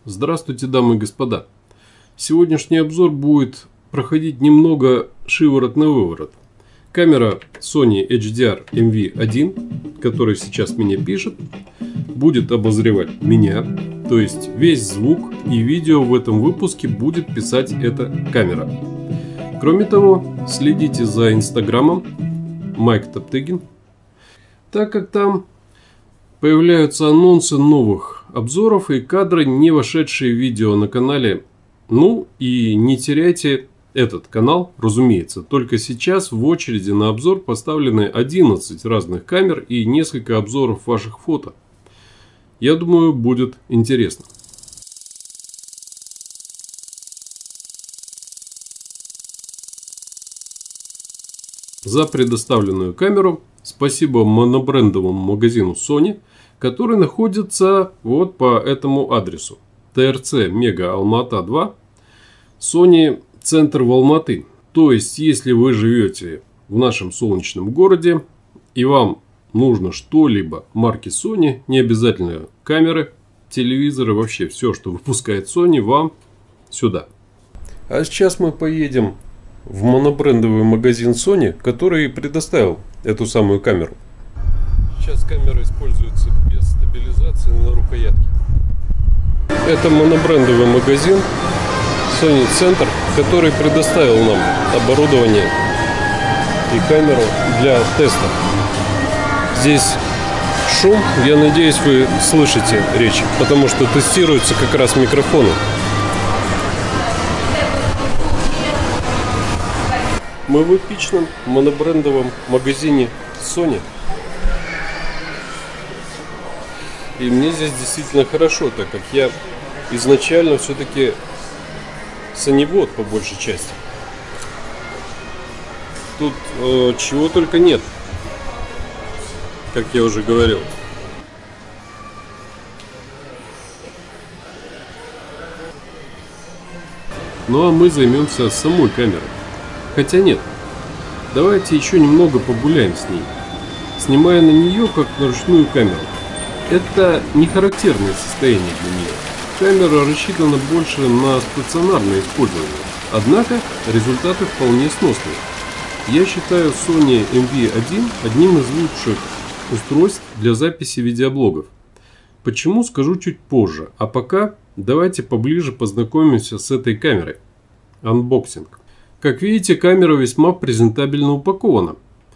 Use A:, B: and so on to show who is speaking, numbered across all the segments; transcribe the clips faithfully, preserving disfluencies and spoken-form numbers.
A: Здравствуйте, дамы и господа. Сегодняшний обзор будет проходить немного шиворот на выворот. Камера Sony эйч ди ар эм ви один, которая сейчас меня пишет, будет обозревать меня. То есть весь звук и видео в этом выпуске будет писать эта камера. Кроме того, следите за инстаграмом Майк Топтыгин, так как там появляются анонсы новых обзоров и кадры, не вошедшие в видео на канале. Ну и не теряйте этот канал, разумеется. Только сейчас в очереди на обзор поставлены одиннадцать разных камер и несколько обзоров ваших фото. Я думаю, будет интересно. За предоставленную камеру спасибо монобрендовому магазину Sony, который находится вот по этому адресу. ТРЦ Мега Алма-Ата два, Sony Центр в Алматы. То есть, если вы живете в нашем солнечном городе и вам нужно что-либо марки Sony, не обязательно камеры, телевизоры, вообще все, что выпускает Sony, вам сюда. А сейчас мы поедем в монобрендовый магазин Sony, который предоставил эту самую камеру. Сейчас камера используется без стабилизации на рукоятке. Это монобрендовый магазин Sony Центр, который предоставил нам оборудование и камеру для теста. Здесь шум, я надеюсь, вы слышите речь, потому что тестируются как раз микрофоны. Мы в эпичном монобрендовом магазине Sony. И мне здесь действительно хорошо, так как я изначально все-таки соневод по большей части. Тут э, чего только нет, как я уже говорил. Ну а мы займемся самой камерой. Хотя нет, давайте еще немного погуляем с ней, снимая на нее как на ручную камеру. Это не характерное состояние для нее. Камера рассчитана больше на стационарное использование. Однако результаты вполне сносные. Я считаю Sony эм ви один одним из лучших устройств для записи видеоблогов. Почему, скажу чуть позже. А пока давайте поближе познакомимся с этой камерой. Анбоксинг. Как видите, камера весьма презентабельно упакована.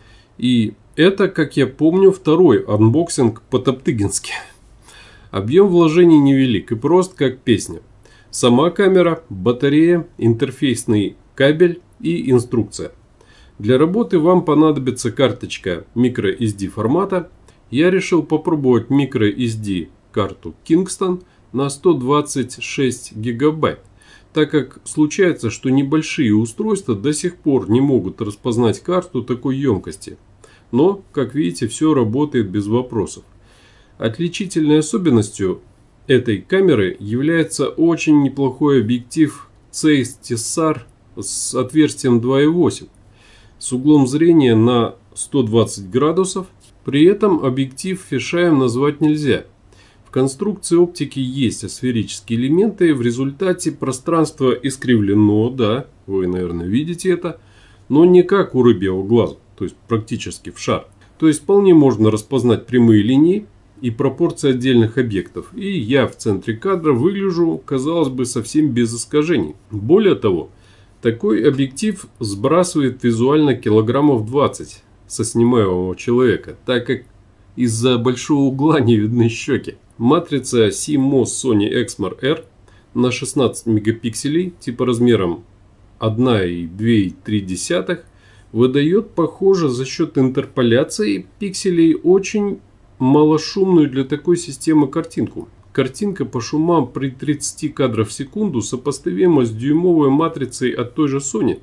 A: И это, как я помню, второй анбоксинг по-топтыгински. Объем вложений невелик и прост, как песня. Сама камера, батарея, интерфейсный кабель и инструкция. Для работы вам понадобится карточка microSD формата. Я решил попробовать microSD карту Kingston на сто двадцать шесть гигабайт. Так как случается, что небольшие устройства до сих пор не могут распознать карту такой емкости. Но, как видите, все работает без вопросов. Отличительной особенностью этой камеры является очень неплохой объектив Zeiss Tessar с отверстием два и восемь с углом зрения на сто двадцать градусов. При этом объектив фишаем назвать нельзя. В конструкции оптики есть асферические элементы, в результате пространство искривлено, да, вы, наверное, видите это, но не как у рыбьего глаза, то есть практически в шар. То есть вполне можно распознать прямые линии и пропорции отдельных объектов. И я в центре кадра выгляжу, казалось бы, совсем без искажений. Более того, такой объектив сбрасывает визуально килограммов двадцать со снимаемого человека, так как из-за большого угла не видны щеки. Матрица си мос Sony Exmor R на шестнадцать мегапикселей, типа размером одна и две десятых, выдает, похоже, за счет интерполяции пикселей очень малошумную для такой системы картинку. Картинка по шумам при тридцати кадрах в секунду сопоставима с дюймовой матрицей от той же Sony.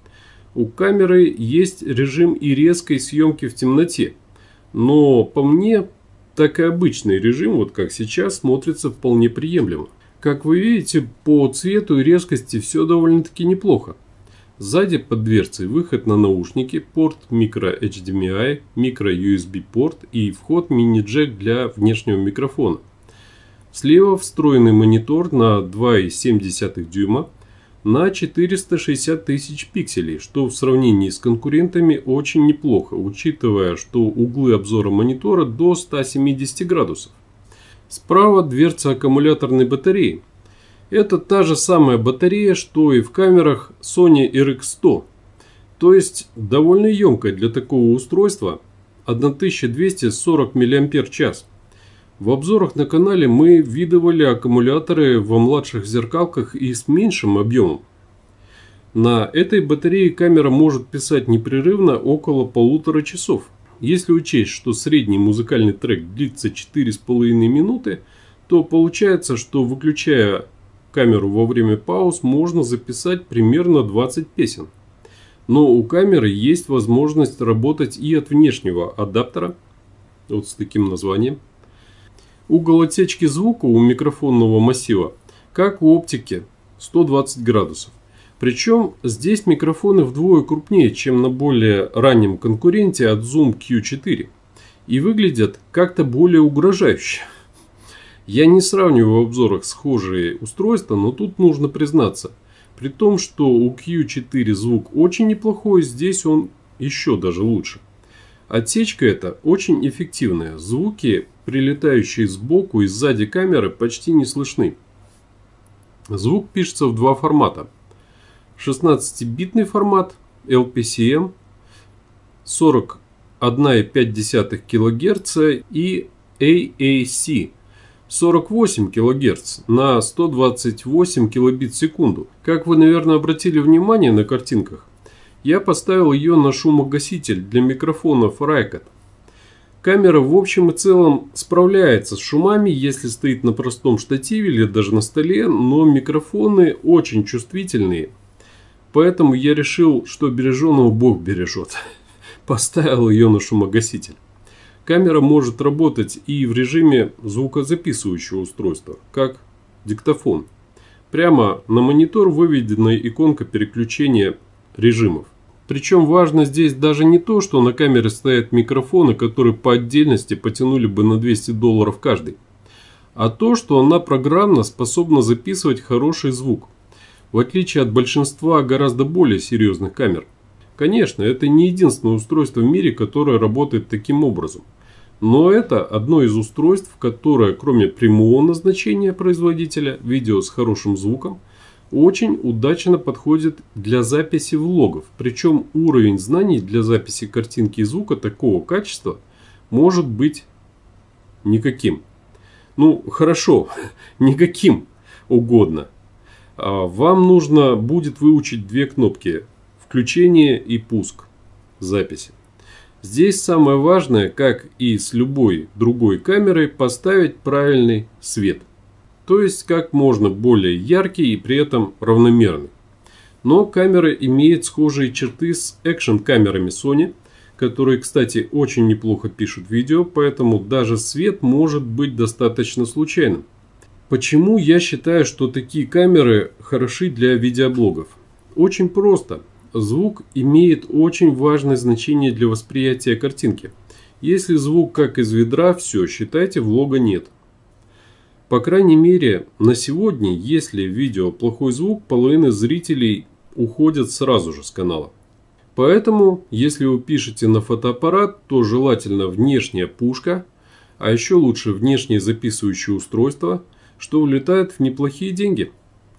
A: У камеры есть режим и резкой съемки в темноте. Но по мне, так и обычный режим, вот как сейчас, смотрится вполне приемлемо. Как вы видите, по цвету и резкости все довольно-таки неплохо. Сзади под дверцей выход на наушники, порт микро эйч ди эм ай, микро ю эс би порт и вход мини-джек для внешнего микрофона. Слева встроенный монитор на два и семь десятых дюйма на четыреста шестьдесят тысяч пикселей, что в сравнении с конкурентами очень неплохо, учитывая, что углы обзора монитора до ста семидесяти градусов. Справа дверца аккумуляторной батареи. Это та же самая батарея, что и в камерах Sony эр икс сто. То есть довольно емкая для такого устройства, тысяча двести сорок миллиампер-час. В обзорах на канале мы видывали аккумуляторы во младших зеркалках и с меньшим объемом. На этой батарее камера может писать непрерывно около полутора часов. Если учесть, что средний музыкальный трек длится четыре с половиной минуты, то получается, что выключая камеру во время пауз можно записать примерно двадцать песен. Но у камеры есть возможность работать и от внешнего адаптера, вот с таким названием. Угол отсечки звука у микрофонного массива, как у оптики, сто двадцать градусов. Причем здесь микрофоны вдвое крупнее, чем на более раннем конкуренте от Zoom кью четыре. И выглядят как-то более угрожающе. Я не сравниваю в обзорах схожие устройства, но тут нужно признаться. При том, что у кью четыре звук очень неплохой, здесь он еще даже лучше. Отсечка эта очень эффективная. Звуки, прилетающие сбоку и сзади камеры, почти не слышны. Звук пишется в два формата. шестнадцатибитный формат эл пи си эм сорок одна и пять десятых килогерца и эй эй си сорок восемь килогерц на сто двадцать восемь килобит в секунду. Как вы, наверное, обратили внимание на картинках, я поставил ее на шумогаситель для микрофонов Ricot. Камера в общем и целом справляется с шумами, если стоит на простом штативе или даже на столе, но микрофоны очень чувствительные. Поэтому я решил, что береженого Бог бережет. Поставил ее на шумогаситель. Камера может работать и в режиме звукозаписывающего устройства, как диктофон. Прямо на монитор выведена иконка переключения режимов. Причем важно здесь даже не то, что на камере стоят микрофоны, которые по отдельности потянули бы на двести долларов каждый, а то, что она программно способна записывать хороший звук, в отличие от большинства гораздо более серьезных камер. Конечно, это не единственное устройство в мире, которое работает таким образом. Но это одно из устройств, которое, кроме прямого назначения производителя, видео с хорошим звуком, очень удачно подходит для записи влогов. Причем уровень знаний для записи картинки и звука такого качества может быть никаким. Ну, хорошо, никаким угодно. Вам нужно будет выучить две кнопки: включение и пуск записи. Здесь самое важное, как и с любой другой камерой, поставить правильный свет. То есть как можно более яркий и при этом равномерный. Но камера имеет схожие черты с экшн-камерами Sony, которые, кстати, очень неплохо пишут видео, поэтому даже свет может быть достаточно случайным. Почему я считаю, что такие камеры хороши для видеоблогов? Очень просто. Звук имеет очень важное значение для восприятия картинки. Если звук как из ведра, все, считайте, влога нет. По крайней мере, на сегодня, если в видео плохой звук, половина зрителей уходят сразу же с канала. Поэтому, если вы пишете на фотоаппарат, то желательно внешняя пушка, а еще лучше внешнее записывающее устройство, что улетает в неплохие деньги.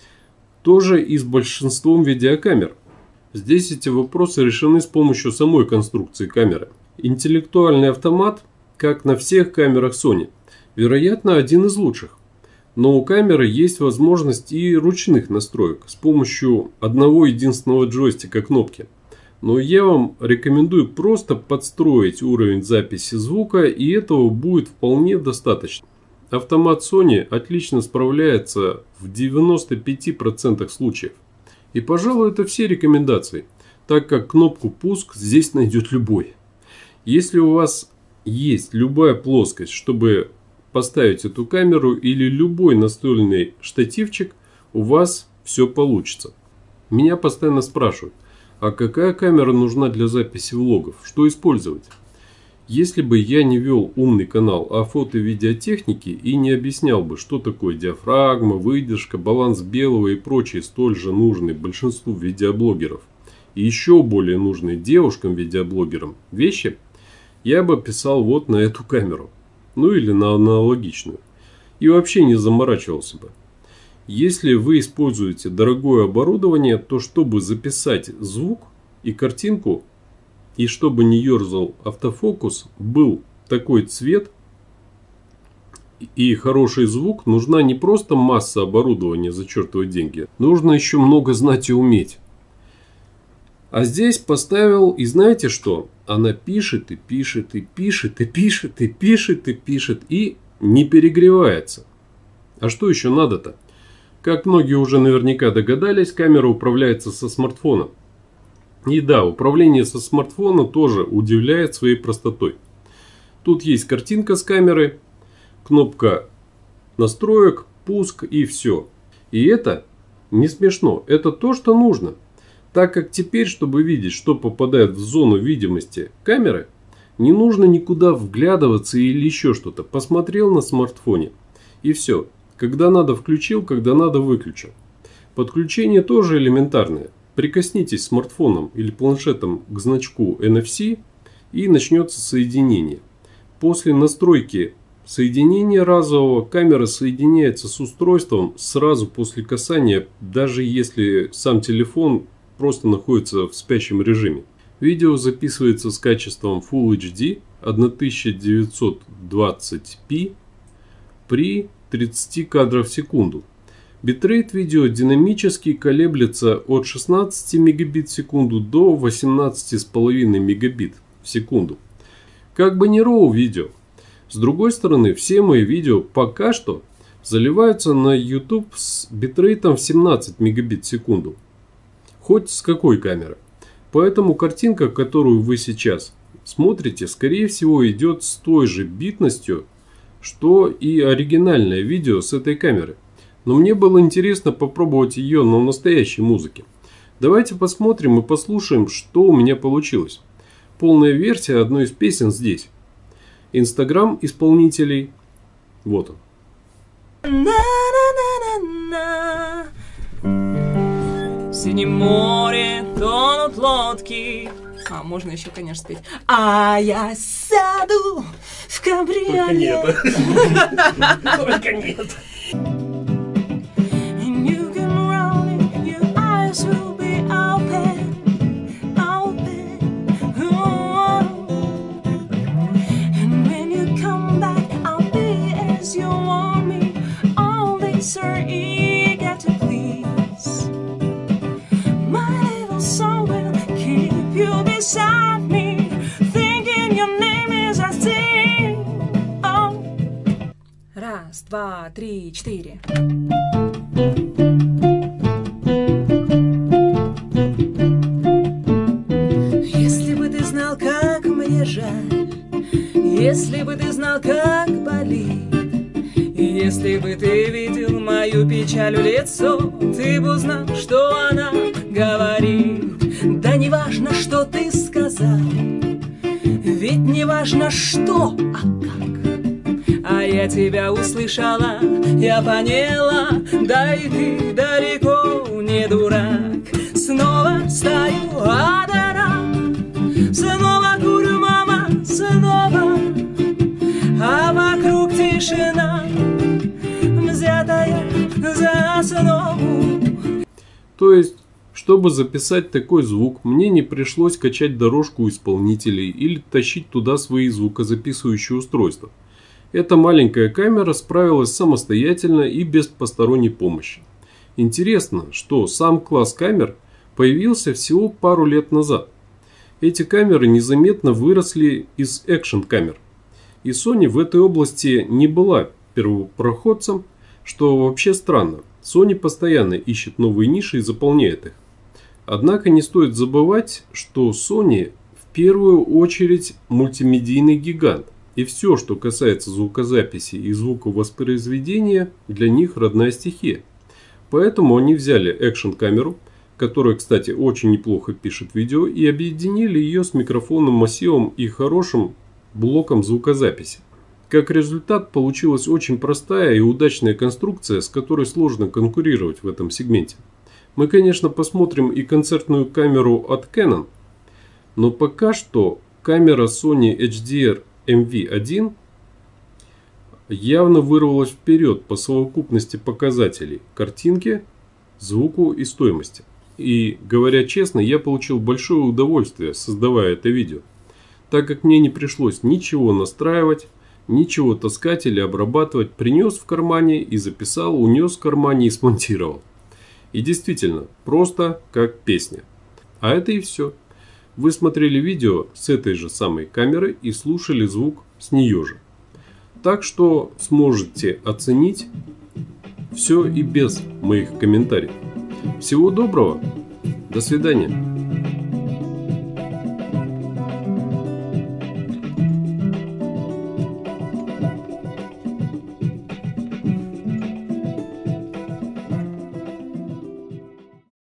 A: Тоже и с большинством видеокамер. Здесь эти вопросы решены с помощью самой конструкции камеры. Интеллектуальный автомат, как на всех камерах Sony, вероятно, один из лучших. Но у камеры есть возможность и ручных настроек с помощью одного единственного джойстика кнопки. Но я вам рекомендую просто подстроить уровень записи звука, и этого будет вполне достаточно. Автомат Sony отлично справляется в девяноста пяти процентах случаев. И, пожалуй, это все рекомендации, так как кнопку «Пуск» здесь найдет любой. Если у вас есть любая плоскость, чтобы поставить эту камеру, или любой настольный штативчик, у вас все получится. Меня постоянно спрашивают, а какая камера нужна для записи влогов, что использовать? Если бы я не вел умный канал о фото-видеотехнике и не объяснял бы, что такое диафрагма, выдержка, баланс белого и прочие столь же нужные большинству видеоблогеров и еще более нужные девушкам-видеоблогерам вещи, я бы писал вот на эту камеру, ну или на аналогичную, и вообще не заморачивался бы. Если вы используете дорогое оборудование, то чтобы записать звук и картинку, и чтобы не ерзал автофокус, был такой цвет и хороший звук, нужна не просто масса оборудования за чертовы деньги, нужно еще много знать и уметь. А здесь поставил, и знаете что? Она пишет и пишет и пишет и пишет и пишет и пишет и не перегревается. А что еще надо-то? Как многие уже наверняка догадались, камера управляется со смартфона. И да, управление со смартфона тоже удивляет своей простотой. Тут есть картинка с камеры, кнопка настроек, пуск и все. И это не смешно, это то, что нужно. Так как теперь, чтобы видеть, что попадает в зону видимости камеры, не нужно никуда вглядываться или еще что-то. Посмотрел на смартфоне и все. Когда надо включил, когда надо выключил. Подключение тоже элементарное. Прикоснитесь смартфоном или планшетом к значку эн эф си и начнется соединение. После настройки соединения разового камера соединяется с устройством сразу после касания, даже если сам телефон просто находится в спящем режиме. Видео записывается с качеством Full эйч ди тысяча девятьсот двадцать пи при тридцати кадров в секунду. Битрейт видео динамически колеблется от шестнадцати мегабит в секунду до восемнадцати с половиной мегабит в секунду. Как бы не роу видео. С другой стороны, все мои видео пока что заливаются на YouTube с битрейтом в семнадцать мегабит в секунду. Хоть с какой камеры. Поэтому картинка, которую вы сейчас смотрите, скорее всего идет с той же битностью, что и оригинальное видео с этой камеры. Но мне было интересно попробовать ее на настоящей музыке. Давайте посмотрим и послушаем, что у меня получилось. Полная версия одной из песен здесь. Инстаграм исполнителей. Вот он.
B: В синем море тонут лодки. А, можно еще, конечно, спеть. А я сяду в кабриолет.
C: Только нет.
B: Раз, два, три, четыре. Если бы ты знал, как мне жаль, если бы ты знал, как болит, если бы ты видел мою печаль в лицо, ты бы узнал, что она говорит. Да не важно, что ты сказал, ведь не важно, что, а как. А я тебя услышала, я поняла, да и ты далеко не дурак. Снова стою одна, снова курю, мама, снова, а вокруг тишина, взятая за основу.
A: То есть, чтобы записать такой звук, мне не пришлось качать дорожку исполнителей или тащить туда свои звукозаписывающие устройства. Эта маленькая камера справилась самостоятельно и без посторонней помощи. Интересно, что сам класс камер появился всего пару лет назад. Эти камеры незаметно выросли из экшн-камер. И Sony в этой области не была первопроходцем, что вообще странно. Sony постоянно ищет новые ниши и заполняет их. Однако не стоит забывать, что Sony в первую очередь мультимедийный гигант. И все, что касается звукозаписи и звуковоспроизведения, для них родная стихия. Поэтому они взяли экшн-камеру, которая, кстати, очень неплохо пишет видео, и объединили ее с микрофонным массивом и хорошим блоком звукозаписи. Как результат, получилась очень простая и удачная конструкция, с которой сложно конкурировать в этом сегменте. Мы, конечно, посмотрим и концертную камеру от Canon, но пока что камера Sony эйч ди ар эм ви один явно вырвалась вперед по совокупности показателей картинки, звуку и стоимости. И, говоря честно, я получил большое удовольствие, создавая это видео, так как мне не пришлось ничего настраивать, ничего таскать или обрабатывать, принес в кармане и записал, унес в кармане и смонтировал. И действительно, просто как песня. А это и все. Вы смотрели видео с этой же самой камеры и слушали звук с нее же. Так что сможете оценить все и без моих комментариев. Всего доброго. До свидания.